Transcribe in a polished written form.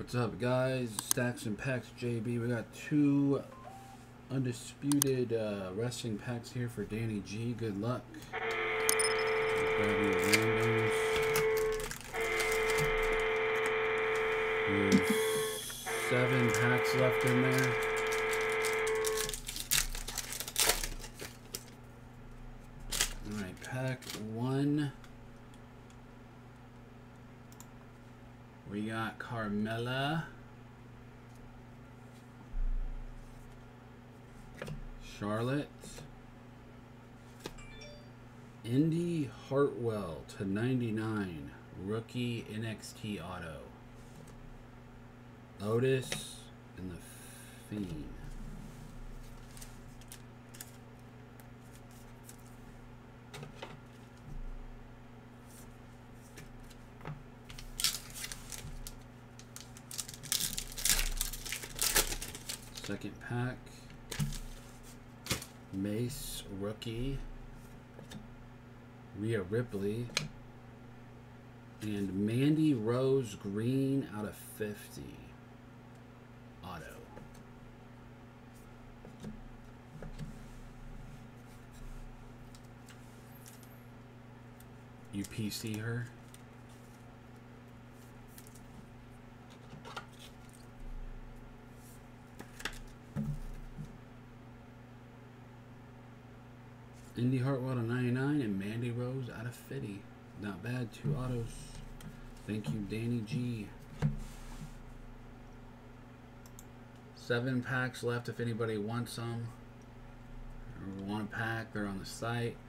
What's up, guys? Staxx and Packz JB. We got two Undisputed wrestling packs here for Danny G. Good luck. Grab your randoms. There's 7 packs left in there. Alright, pack 1. We got Carmella, Charlotte, Indy Hartwell /99, rookie NXT auto, Otis, and the Fiend. Second pack, Mace rookie, Rhea Ripley, and Mandy Rose green /50 auto. You PC her. Indy Hartwell /99 and Mandy Rose /50. Not bad, 2 autos. Thank you, Danny G. 7 packs left if anybody wants some or want a pack. They're on the site.